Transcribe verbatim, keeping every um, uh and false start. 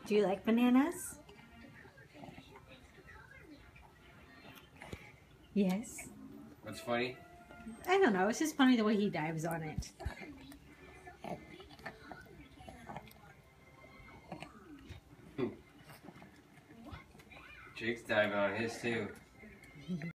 Do you like bananas? Yes. What's funny? I don't know. It's just funny the way he dives on it. Jake's diving on his too.